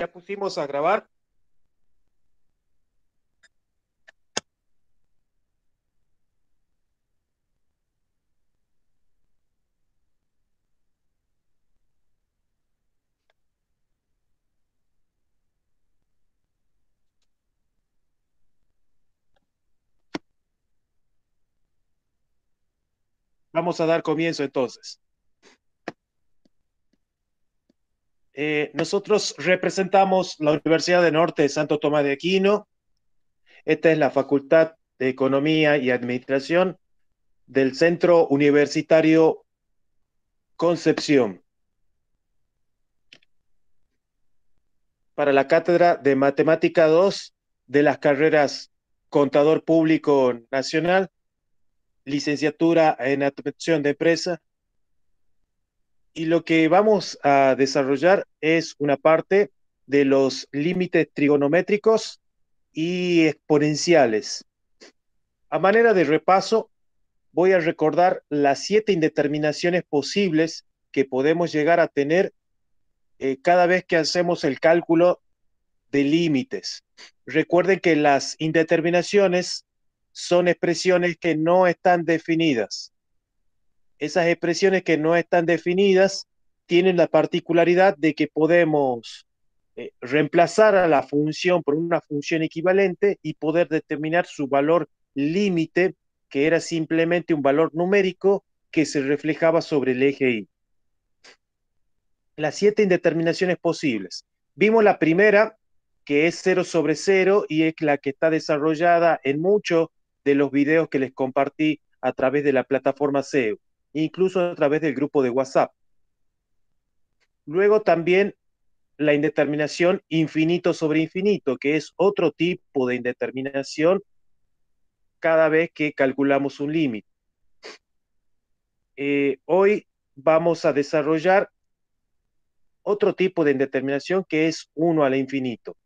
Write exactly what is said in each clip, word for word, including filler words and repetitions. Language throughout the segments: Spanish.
Ya pusimos a grabar. Vamos a dar comienzo entonces. Eh, nosotros representamos la Universidad de Norte de Santo Tomás de Aquino. Esta es la Facultad de Economía y Administración del Centro Universitario Concepción. Para la Cátedra de Matemática dos de las carreras Contador Público Nacional, Licenciatura en Administración de Empresa. Y lo que vamos a desarrollar es una parte de los límites trigonométricos y exponenciales. A manera de repaso, voy a recordar las siete indeterminaciones posibles que podemos llegar a tener eh, cada vez que hacemos el cálculo de límites. Recuerden que las indeterminaciones son expresiones que no están definidas. Esas expresiones que no están definidas tienen la particularidad de que podemos eh, reemplazar a la función por una función equivalente y poder determinar su valor límite, que era simplemente un valor numérico que se reflejaba sobre el eje Y. Las siete indeterminaciones posibles. Vimos la primera, que es cero sobre cero, y es la que está desarrollada en muchos de los videos que les compartí a través de la plataforma S E O, incluso a través del grupo de WhatsApp. Luego también la indeterminación infinito sobre infinito, que es otro tipo de indeterminación cada vez que calculamos un límite. Eh, hoy vamos a desarrollar otro tipo de indeterminación que es uno al infinito.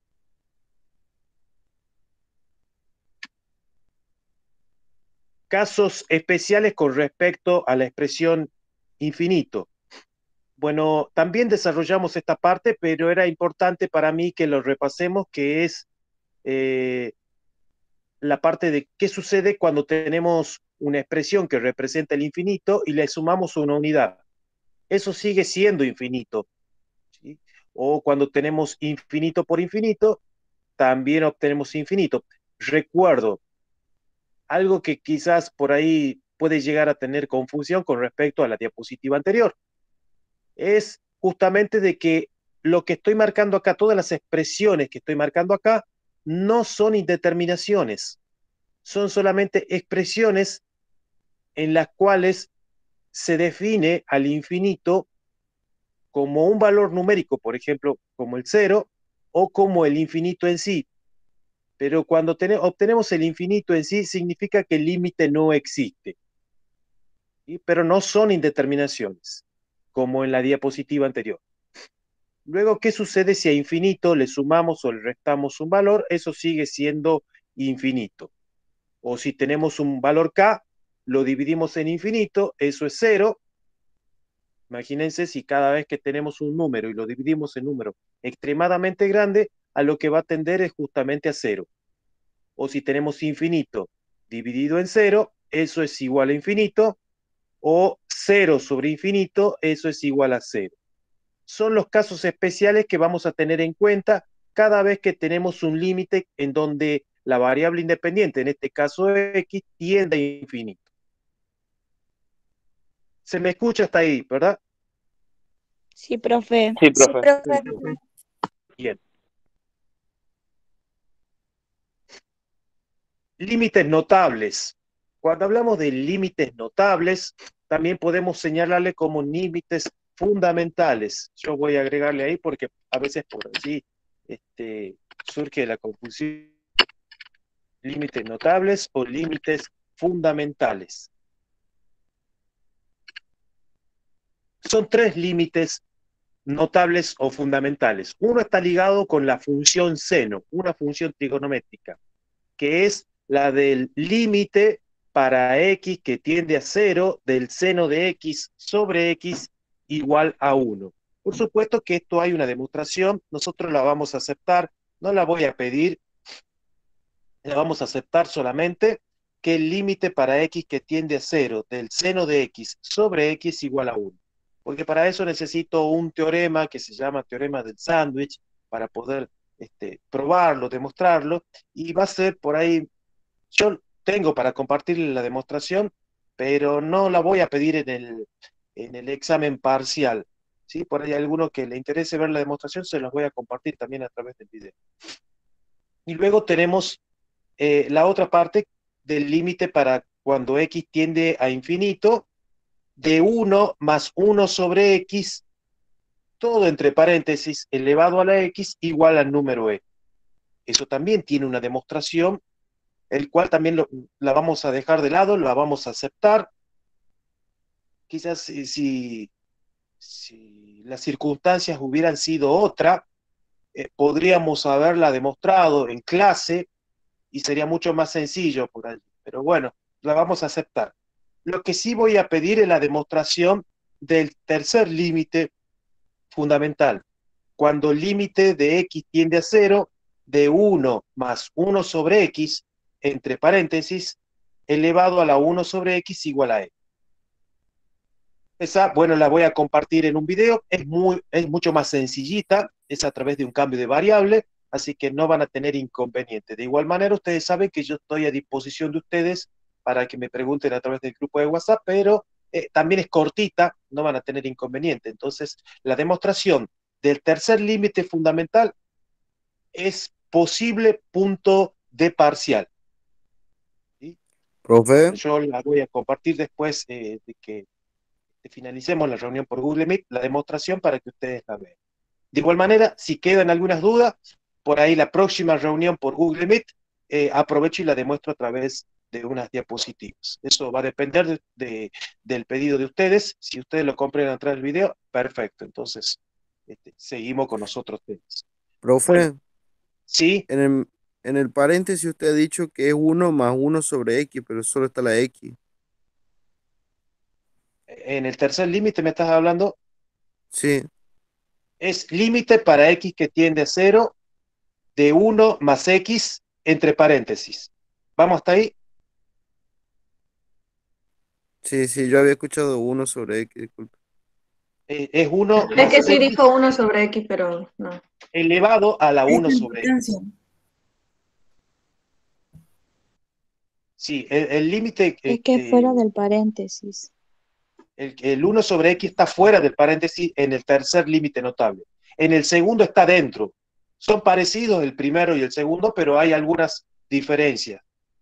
Casos especiales con respecto a la expresión infinito. Bueno, también desarrollamos esta parte, pero era importante para mí que lo repasemos, que es eh, la parte de qué sucede cuando tenemos una expresión que representa el infinito y le sumamos una unidad. Eso sigue siendo infinito, ¿sí? O cuando tenemos infinito por infinito, también obtenemos infinito. Recuerdo, algo que quizás por ahí puede llegar a tener confusión con respecto a la diapositiva anterior, es justamente de que lo que estoy marcando acá, todas las expresiones que estoy marcando acá, no son indeterminaciones, son solamente expresiones en las cuales se define al infinito como un valor numérico, por ejemplo, como el cero, o como el infinito en sí. Pero cuando ten, obtenemos el infinito en sí, significa que el límite no existe. ¿Sí? Pero no son indeterminaciones, como en la diapositiva anterior. Luego, ¿qué sucede si a infinito le sumamos o le restamos un valor? Eso sigue siendo infinito. O si tenemos un valor k, lo dividimos en infinito, eso es cero. Imagínense si cada vez que tenemos un número y lo dividimos en número extremadamente grande, a lo que va a tender es justamente a cero. O si tenemos infinito dividido en cero, eso es igual a infinito, o cero sobre infinito, eso es igual a cero. Son los casos especiales que vamos a tener en cuenta cada vez que tenemos un límite en donde la variable independiente, en este caso x, tiende a infinito. Se me escucha hasta ahí, ¿verdad? Sí, profe. Sí, profe. Perfecto. Bien. Límites notables. Cuando hablamos de límites notables, también podemos señalarle como límites fundamentales. Yo voy a agregarle ahí porque a veces por allí este, surge la confusión. Límites notables o límites fundamentales. Son tres límites notables o fundamentales. Uno está ligado con la función seno, una función trigonométrica, que es la del límite para x que tiende a cero del seno de x sobre x igual a uno. Por supuesto que esto hay una demostración, nosotros la vamos a aceptar, no la voy a pedir, la vamos a aceptar solamente que el límite para x que tiende a cero del seno de x sobre x igual a uno. Porque para eso necesito un teorema que se llama teorema del sándwich para poder este, probarlo, demostrarlo, y va a ser por ahí, yo tengo para compartirle la demostración, pero no la voy a pedir en el, en el examen parcial. ¿Sí? Por ahí hay alguno que le interese ver la demostración, se los voy a compartir también a través del video. Y luego tenemos eh, la otra parte del límite para cuando x tiende a infinito, de uno más uno sobre x, todo entre paréntesis, elevado a la x, igual al número e. Eso también tiene una demostración, el cual también lo, la vamos a dejar de lado, la vamos a aceptar. Quizás si, si, si las circunstancias hubieran sido otra, eh, podríamos haberla demostrado en clase, y sería mucho más sencillo por ahí. Pero bueno, la vamos a aceptar. Lo que sí voy a pedir es la demostración del tercer límite fundamental. Cuando el límite de x tiende a cero, de uno más uno sobre x, entre paréntesis, elevado a la uno sobre x igual a e. Esa, bueno, la voy a compartir en un video, es, muy, es mucho más sencillita, es a través de un cambio de variable, así que no van a tener inconveniente. De igual manera, ustedes saben que yo estoy a disposición de ustedes para que me pregunten a través del grupo de WhatsApp, pero eh, también es cortita, no van a tener inconveniente. Entonces, la demostración del tercer límite fundamental es posible punto de parcial. ¿Sí? Profe, Bueno, yo la voy a compartir después eh, de que finalicemos la reunión por Google Meet, la demostración para que ustedes la vean. De igual manera, si quedan algunas dudas, por ahí la próxima reunión por Google Meet, eh, aprovecho y la demuestro a través de unas diapositivas. Eso va a depender de, de, del pedido de ustedes. Si ustedes lo compren atrás del video, perfecto. Entonces, este, seguimos con nosotros temas. Bueno, profe, sí, en el, en el paréntesis usted ha dicho que es uno más uno sobre x, pero solo está la x. en el tercer límite me estás hablando, Sí, es límite para x que tiende a cero de uno más x entre paréntesis. ¿Vamos hasta ahí? sí, sí, yo había escuchado uno sobre x, disculpe. Eh, es uno Es que más sí x dijo uno sobre X, pero no. elevado a la uno Esta sobre importancia. x. Sí, el el límite, Es que fuera este, del paréntesis. el, el uno sobre x está fuera del paréntesis en el tercer límite notable. En el segundo está dentro. Son parecidos el primero y el segundo, pero hay algunas diferencias.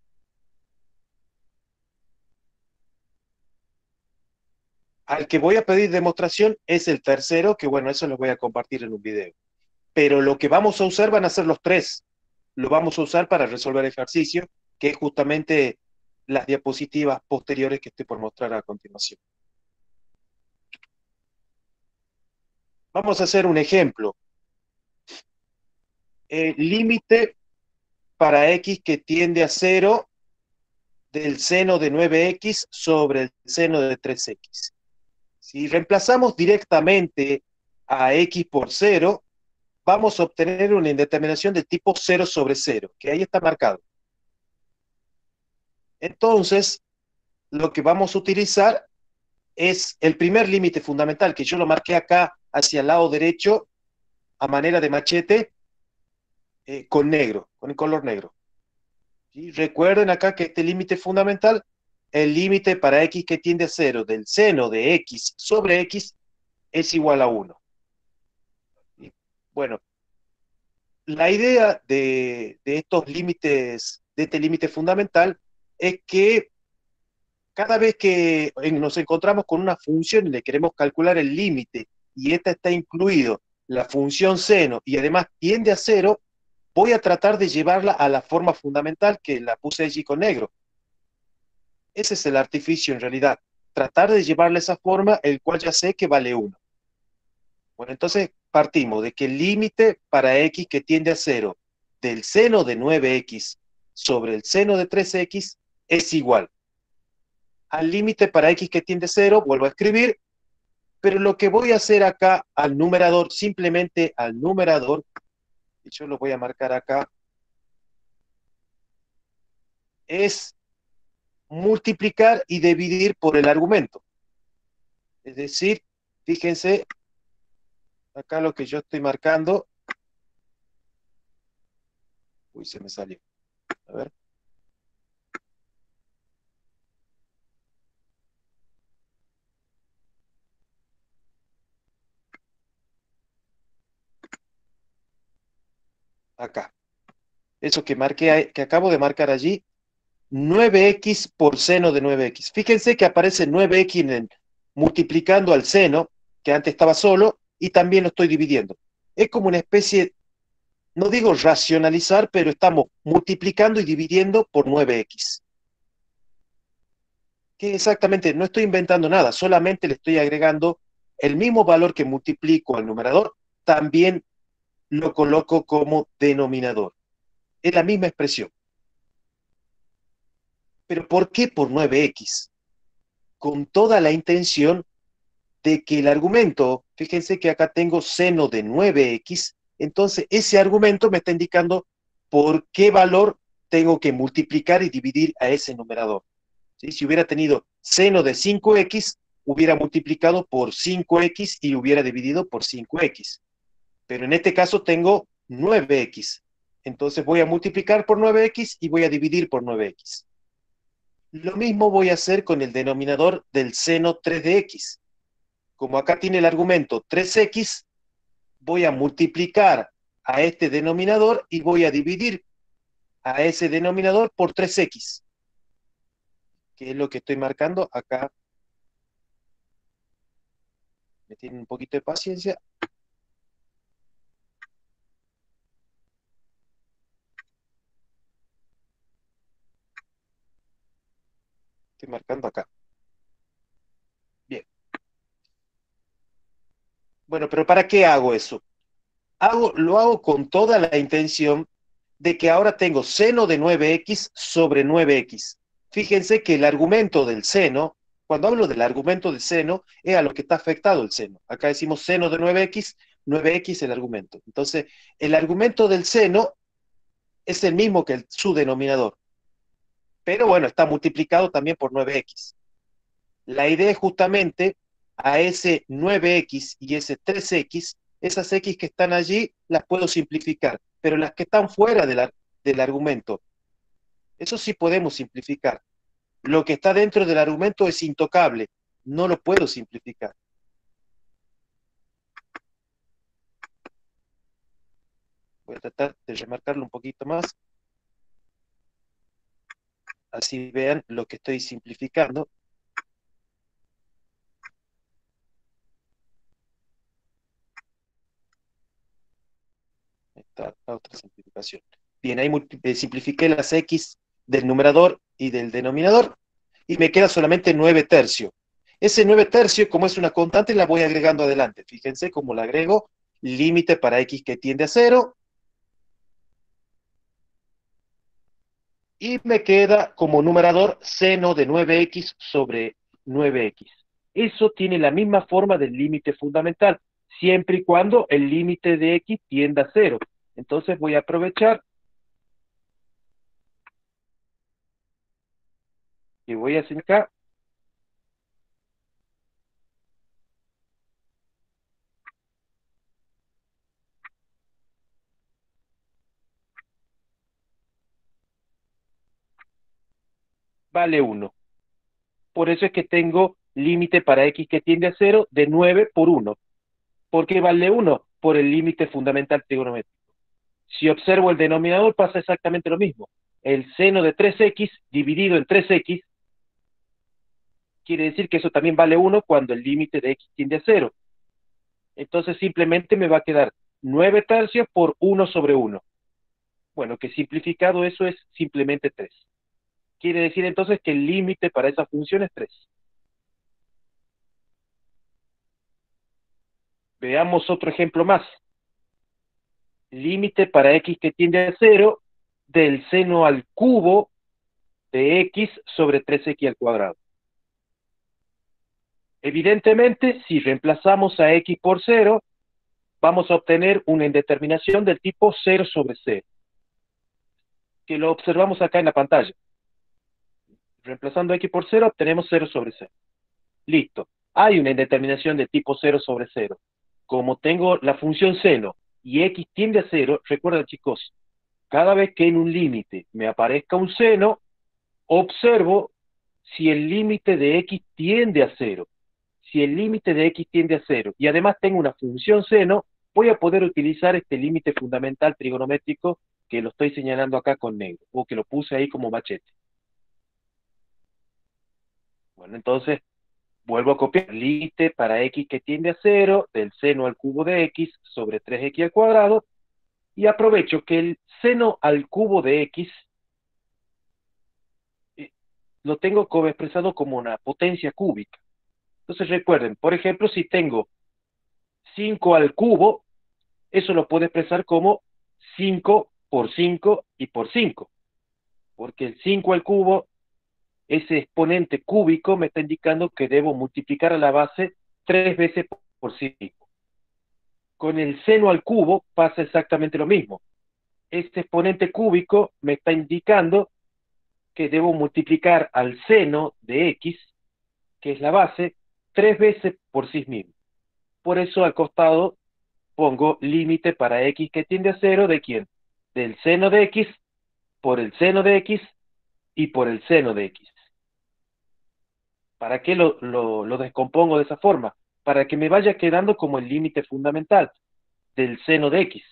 Al que voy a pedir demostración es el tercero, que bueno, eso lo voy a compartir en un video. Pero lo que vamos a usar van a ser los tres. Lo vamos a usar para resolver ejercicio, que es justamente las diapositivas posteriores que estoy por mostrar a continuación. Vamos a hacer un ejemplo. El límite para x que tiende a cero del seno de nueve x sobre el seno de tres x. Si reemplazamos directamente a x por cero, vamos a obtener una indeterminación de tipo cero sobre cero, que ahí está marcado. Entonces, lo que vamos a utilizar es el primer límite fundamental, que yo lo marqué acá hacia el lado derecho a manera de machete, eh, con negro, con el color negro. ¿Sí? Recuerden acá que este límite fundamental, el límite para x que tiende a cero del seno de x sobre x es igual a uno. ¿Sí? Bueno, la idea de, de estos límites, de este límite fundamental, es que cada vez que nos encontramos con una función y le queremos calcular el límite, y esta está incluido, la función seno, y además tiende a cero, voy a tratar de llevarla a la forma fundamental que la puse allí con negro. Ese es el artificio en realidad. Tratar de llevarle esa forma, el cual ya sé que vale uno. Bueno, entonces partimos de que el límite para x que tiende a cero del seno de nueve x sobre el seno de tres x es igual al límite para x que tiende a cero, vuelvo a escribir, Pero lo que voy a hacer acá al numerador, simplemente al numerador, y yo lo voy a marcar acá, es multiplicar y dividir por el argumento. Es decir, fíjense, acá lo que yo estoy marcando, uy, se me salió, a ver. Acá, eso que marqué, que acabo de marcar allí, nueve equis por seno de nueve equis. Fíjense que aparece nueve equis en el, multiplicando al seno, que antes estaba solo, y también lo estoy dividiendo. Es como una especie, no digo racionalizar, pero estamos multiplicando y dividiendo por nueve equis. Que exactamente, no estoy inventando nada, solamente le estoy agregando el mismo valor que multiplico al numerador, también lo coloco como denominador. Es la misma expresión. ¿Pero por qué por nueve equis? Con toda la intención de que el argumento, fíjense que acá tengo seno de nueve equis, entonces ese argumento me está indicando por qué valor tengo que multiplicar y dividir a ese numerador. ¿Sí? Si hubiera tenido seno de cinco equis, hubiera multiplicado por cinco equis y hubiera dividido por cinco equis. Pero en este caso tengo nueve equis. Entonces voy a multiplicar por nueve equis y voy a dividir por nueve equis. Lo mismo voy a hacer con el denominador del seno tres de equis. Como acá tiene el argumento tres equis, voy a multiplicar a este denominador y voy a dividir a ese denominador por tres equis, que es lo que estoy marcando acá. Me tienen un poquito de paciencia. Estoy marcando acá. Bien. Bueno, pero ¿para qué hago eso? Hago, lo hago con toda la intención de que ahora tengo seno de nueve equis sobre nueve equis. Fíjense que el argumento del seno, cuando hablo del argumento del seno, es a lo que está afectado el seno. Acá decimos seno de nueve equis, nueve equis el argumento. Entonces, el argumento del seno es el mismo que el, su denominador. Pero bueno, está multiplicado también por nueve equis. La idea es justamente a ese nueve equis y ese tres equis, esas X que están allí las puedo simplificar, pero las que están fuera de la, del argumento, eso sí podemos simplificar. Lo que está dentro del argumento es intocable, no lo puedo simplificar. Voy a tratar de remarcarlo un poquito más. Así vean lo que estoy simplificando. Esta la otra simplificación. Bien, ahí eh, simplifiqué las X del numerador y del denominador y me queda solamente nueve tercios. Ese nueve tercios, como es una constante, la voy agregando adelante. Fíjense cómo la agrego. Límite para X que tiende a cero. Y me queda como numerador seno de nueve equis sobre nueve equis. Eso tiene la misma forma del límite fundamental, siempre y cuando el límite de X tienda a cero. Entonces voy a aprovechar y voy a hacer acá. Vale uno. Por eso es que tengo límite para X que tiende a cero de nueve por uno. ¿Por qué vale uno? Por el límite fundamental trigonométrico. Si observo el denominador pasa exactamente lo mismo. El seno de tres equis dividido en tres equis quiere decir que eso también vale uno cuando el límite de X tiende a cero. Entonces simplemente me va a quedar nueve tercios por uno sobre uno. Bueno, que simplificado eso es simplemente tres. Quiere decir entonces que el límite para esa función es tres. Veamos otro ejemplo más. Límite para X que tiende a cero del seno al cubo de X sobre tres equis al cuadrado. Evidentemente, si reemplazamos a x por cero, vamos a obtener una indeterminación del tipo cero sobre cero, que lo observamos acá en la pantalla. Reemplazando x por cero, obtenemos cero sobre cero. Listo. Hay una indeterminación de tipo cero sobre cero. Como tengo la función seno y x tiende a cero, recuerden chicos, cada vez que en un límite me aparezca un seno, observo si el límite de x tiende a cero. Si el límite de x tiende a cero y además tengo una función seno, voy a poder utilizar este límite fundamental trigonométrico que lo estoy señalando acá con negro, o que lo puse ahí como machete. Bueno, entonces, vuelvo a copiar límite para x que tiende a cero, del seno al cubo de x sobre tres x al cuadrado, y aprovecho que el seno al cubo de x eh, lo tengo como expresado como una potencia cúbica. Entonces recuerden, por ejemplo, si tengo cinco al cubo, eso lo puedo expresar como cinco por cinco y por cinco, porque el cinco al cubo, ese exponente cúbico, me está indicando que debo multiplicar a la base tres veces por cinco. Con el seno al cubo pasa exactamente lo mismo. Este exponente cúbico me está indicando que debo multiplicar al seno de x, que es la base, tres veces por sí mismo. Por eso al costado pongo límite para x que tiende a cero, ¿de quién? Del seno de x, por el seno de x, y por el seno de x. ¿Para qué lo, lo, lo descompongo de esa forma? Para que me vaya quedando como el límite fundamental del seno de x.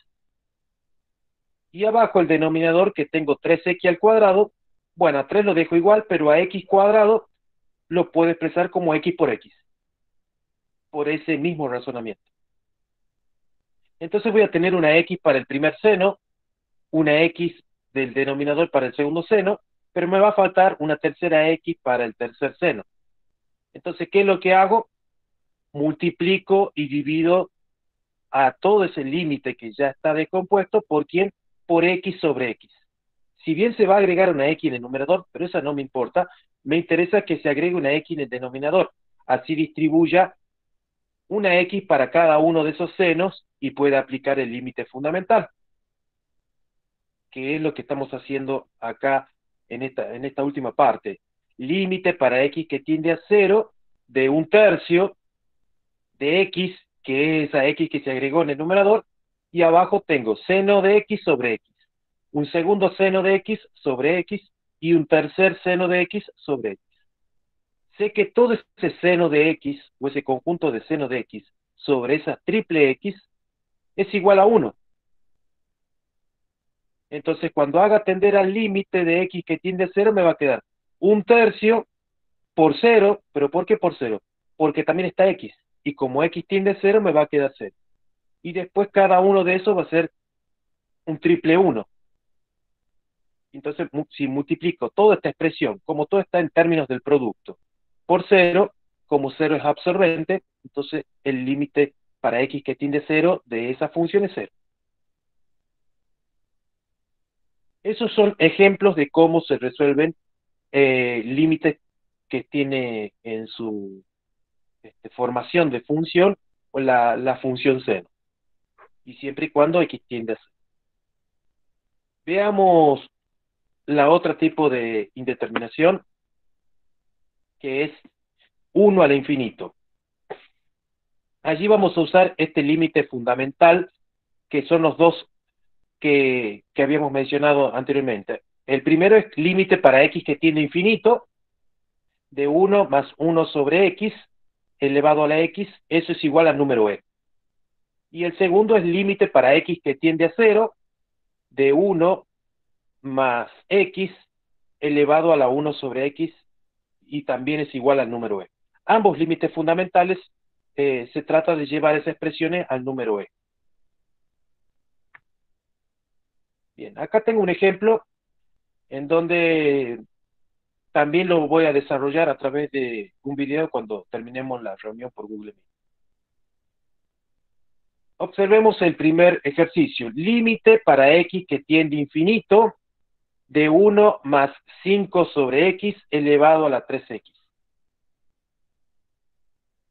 Y abajo el denominador, que tengo tres x al cuadrado, bueno, a tres lo dejo igual, pero a x cuadrado lo puedo expresar como x por x, por ese mismo razonamiento. Entonces voy a tener una x para el primer seno, una x del denominador para el segundo seno, pero me va a faltar una tercera x para el tercer seno. Entonces, ¿qué es lo que hago? Multiplico y divido a todo ese límite que ya está descompuesto, ¿por quién? Por x sobre x. Si bien se va a agregar una x en el numerador, pero esa no me importa, me interesa que se agregue una x en el denominador, así distribuya una x para cada uno de esos senos y pueda aplicar el límite fundamental, que es lo que estamos haciendo acá en esta, en esta última parte. Límite para x que tiende a cero de un tercio de x, que es esa x que se agregó en el numerador, y abajo tengo seno de x sobre x, un segundo seno de x sobre x, y un tercer seno de x sobre x. Sé que todo ese seno de x, o ese conjunto de seno de x, sobre esa triple x, es igual a uno. Entonces, cuando haga tender al límite de x que tiende a cero, me va a quedar un tercio por cero, ¿pero por qué por cero? Porque también está x, y como x tiende a cero, me va a quedar cero. Y después cada uno de esos va a ser un triple uno. Entonces, si multiplico toda esta expresión, como todo está en términos del producto, por cero, como cero es absorbente, entonces el límite para x que tiende a cero de esa función es cero. Esos son ejemplos de cómo se resuelven eh, límites que tiene en su este, formación de función o la, la función seno. Y siempre y cuando x tiende a cero. Veamos la otra tipo de indeterminación, que es uno al infinito. Allí vamos a usar este límite fundamental, que son los dos que, que habíamos mencionado anteriormente. El primero es límite para x que tiende a infinito, de uno más uno sobre x, elevado a la x, eso es igual al número e. Y el segundo es límite para x que tiende a cero, de uno más x, elevado a la uno sobre x, y también es igual al número e. Ambos límites fundamentales eh, se trata de llevar esas expresiones al número e. Bien, acá tengo un ejemplo en donde también lo voy a desarrollar a través de un video cuando terminemos la reunión por Google Meet. Observemos el primer ejercicio. Límite para x que tiende a infinito de uno más cinco sobre x elevado a la tres x.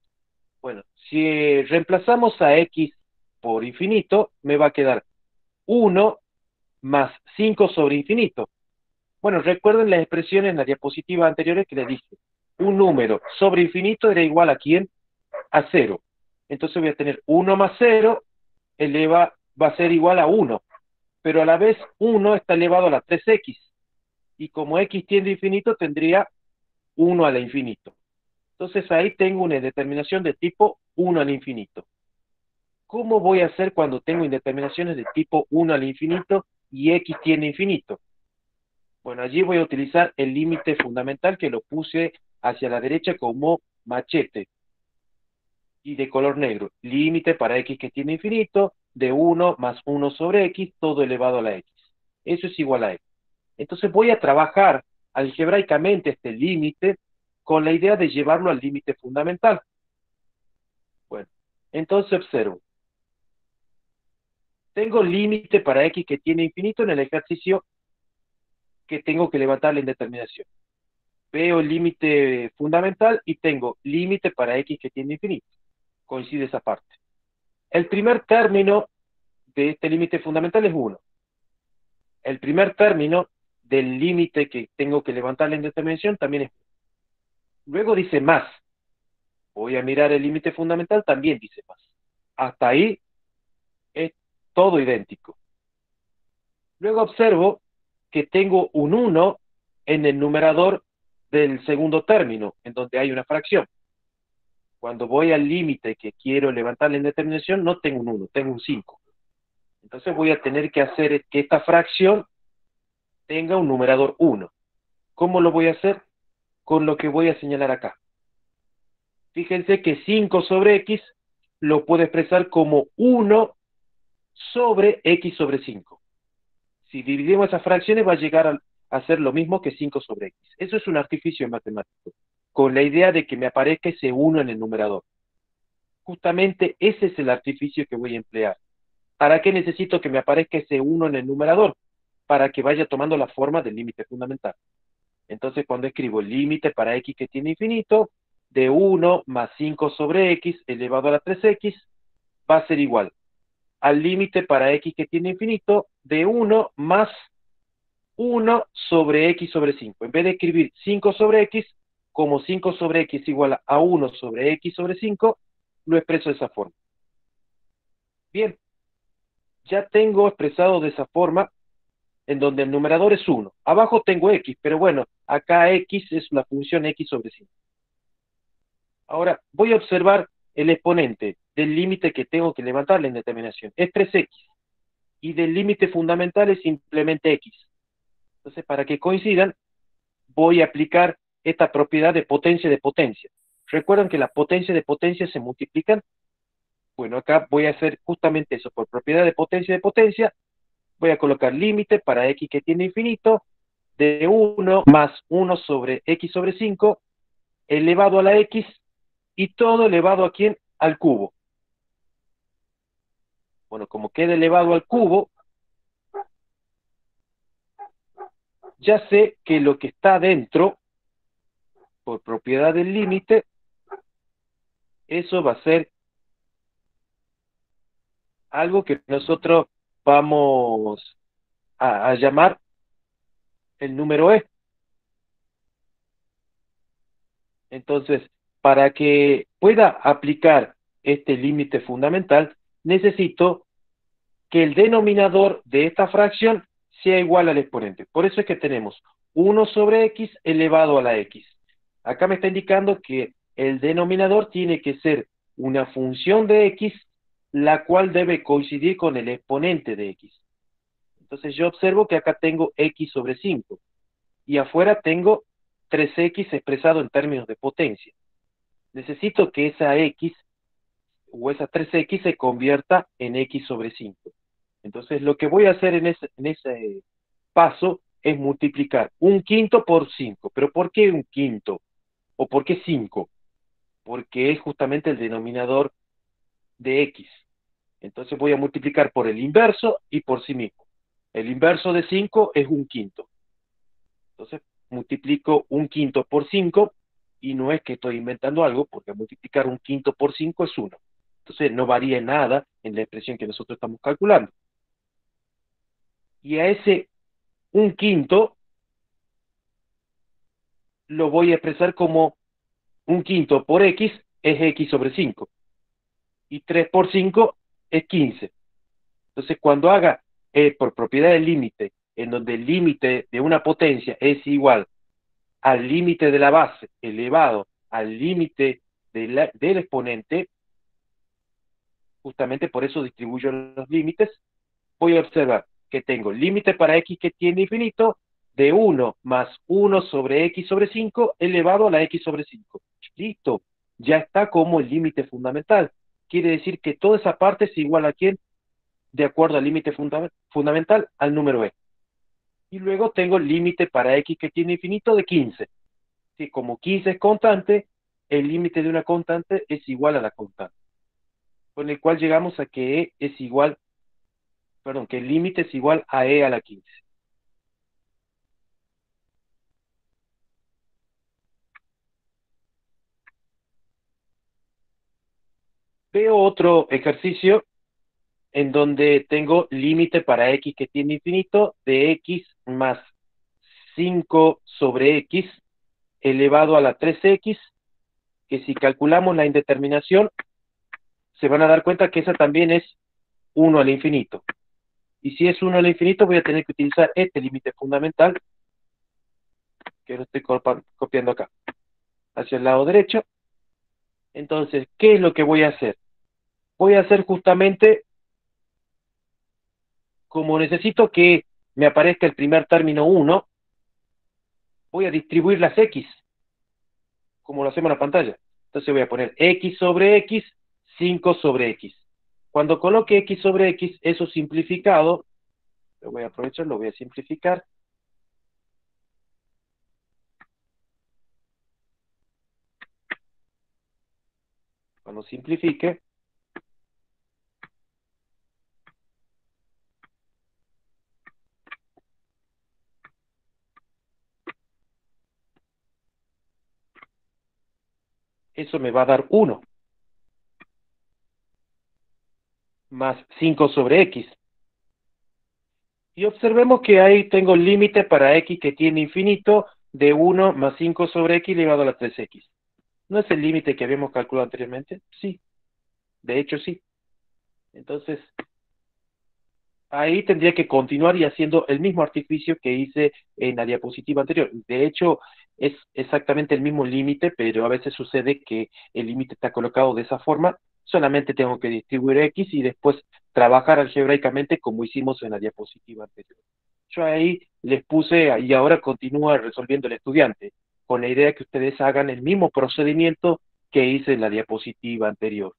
Si reemplazamos a x por infinito, me va a quedar uno más cinco sobre infinito. Bueno, recuerden las expresiones en la diapositiva anteriores que les dije. Un número sobre infinito era igual a ¿quién? A cero. Entonces voy a tener uno más cero, eleva, va a ser igual a uno. Pero a la vez uno está elevado a la tres equis. Y como x tiende a infinito, tendría uno al infinito. Entonces ahí tengo una indeterminación de tipo uno al infinito. ¿Cómo voy a hacer cuando tengo indeterminaciones de tipo uno al infinito y x tiende a infinito? Bueno, allí voy a utilizar el límite fundamental que lo puse hacia la derecha como machete y de color negro. Límite para x que tiende a infinito de uno más uno sobre x, todo elevado a la x. Eso es igual a x. Entonces voy a trabajar algebraicamente este límite con la idea de llevarlo al límite fundamental. Bueno, entonces observo. Tengo límite para x que tiene infinito en el ejercicio que tengo que levantar la indeterminación. Veo el límite fundamental y tengo límite para x que tiene infinito. Coincide esa parte. El primer término de este límite fundamental es uno. El primer término del límite que tengo que levantar la indeterminación también es uno. Luego dice más. Voy a mirar el límite fundamental, también dice más. Hasta ahí es todo idéntico. Luego observo que tengo un uno en el numerador del segundo término, en donde hay una fracción. Cuando voy al límite que quiero levantar la indeterminación, no tengo un uno, tengo un cinco. Entonces voy a tener que hacer que esta fracción tenga un numerador uno. ¿Cómo lo voy a hacer? Con lo que voy a señalar acá. Fíjense que cinco sobre x lo puedo expresar como uno sobre x sobre cinco. Si dividimos esas fracciones va a llegar a, a ser lo mismo que cinco sobre x. Eso es un artificio matemático, con la idea de que me aparezca ese uno en el numerador. Justamente ese es el artificio que voy a emplear. ¿Para qué necesito que me aparezca ese uno en el numerador? Para que vaya tomando la forma del límite fundamental. Entonces cuando escribo el límite para x que tiene infinito, de uno más cinco sobre x elevado a la tres equis, va a ser igual al límite para x que tiene infinito de uno más uno sobre x sobre cinco. En vez de escribir cinco sobre x, como cinco sobre x igual a uno sobre x sobre cinco, lo expreso de esa forma. Bien, ya tengo expresado de esa forma, en donde el numerador es uno. Abajo tengo x, pero bueno, acá x es la función x sobre cinco. Ahora, voy a observar el exponente del límite que tengo que levantar la indeterminación. Es tres equis. Y del límite fundamental es simplemente x. Entonces, para que coincidan, voy a aplicar esta propiedad de potencia de potencia. ¿Recuerdan que las potencias de potencia se multiplican? Bueno, acá voy a hacer justamente eso. Por propiedad de potencia de potencia, voy a colocar límite para x que tiene infinito de uno más uno sobre x sobre cinco elevado a la x y todo elevado a ¿quién? Al cubo. Bueno, como queda elevado al cubo, ya sé que lo que está dentro, por propiedad del límite, eso va a ser algo que nosotros vamos a, a llamar el número E. Entonces, para que pueda aplicar este límite fundamental, necesito que el denominador de esta fracción sea igual al exponente. Por eso es que tenemos uno sobre x elevado a la x. Acá me está indicando que el denominador tiene que ser una función de x, la cual debe coincidir con el exponente de x. Entonces yo observo que acá tengo x sobre cinco, y afuera tengo tres equis expresado en términos de potencia. Necesito que esa x, o esa tres equis, se convierta en x sobre cinco. Entonces lo que voy a hacer en ese, en ese paso es multiplicar un quinto por cinco. ¿Pero por qué un quinto? ¿O por qué cinco? Porque es justamente el denominador de x. Entonces voy a multiplicar por el inverso y por sí mismo. El inverso de cinco es un quinto. Entonces multiplico un quinto por cinco y no es que estoy inventando algo, porque multiplicar un quinto por cinco es uno. Entonces no varía nada en la expresión que nosotros estamos calculando. Y a ese un quinto lo voy a expresar como un quinto por x es x sobre cinco. Y tres por cinco es quince. Entonces cuando haga eh, por propiedad del límite, en donde el límite de una potencia es igual al límite de la base elevado al límite de la, del exponente, justamente por eso distribuyo los límites, voy a observar que tengo límite para x que tiene infinito de uno más uno sobre x sobre cinco elevado a la x sobre cinco. Listo, ya está como el límite fundamental. Quiere decir que toda esa parte es igual a quién, de acuerdo al límite funda fundamental, al número e. Y luego tengo el límite para x que tiene infinito de quince. Sí, como quince es constante, el límite de una constante es igual a la constante. Con el cual llegamos a que e es igual, perdón, que el límite es igual a e a la quince. Veo otro ejercicio en donde tengo límite para x que tiene infinito de x más cinco sobre x elevado a la tres equis, que si calculamos la indeterminación, se van a dar cuenta que esa también es uno al infinito. Y si es uno al infinito, voy a tener que utilizar este límite fundamental, que lo estoy copiando acá, hacia el lado derecho. Entonces, ¿qué es lo que voy a hacer? Voy a hacer justamente, como necesito que me aparezca el primer término uno, voy a distribuir las x, como lo hacemos en la pantalla. Entonces voy a poner x sobre x, cinco sobre x. Cuando coloque x sobre x, eso simplificado, lo voy a aprovechar, lo voy a simplificar. Cuando simplifique, eso me va a dar uno. Más cinco sobre x. Y observemos que ahí tengo el límite para x que tiene infinito de uno más cinco sobre x elevado a la tres equis. ¿No es el límite que habíamos calculado anteriormente? Sí. De hecho, sí. Entonces, ahí tendría que continuar y haciendo el mismo artificio que hice en la diapositiva anterior. De hecho, es exactamente el mismo límite, pero a veces sucede que el límite está colocado de esa forma. Solamente tengo que distribuir x y después trabajar algebraicamente como hicimos en la diapositiva anterior. Yo ahí les puse, y ahora continúa resolviendo el estudiante, con la idea que ustedes hagan el mismo procedimiento que hice en la diapositiva anterior.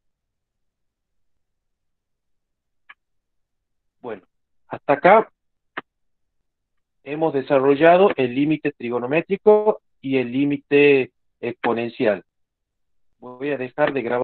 Bueno, hasta acá hemos desarrollado el límite trigonométrico y el límite exponencial. Voy a dejar de grabar.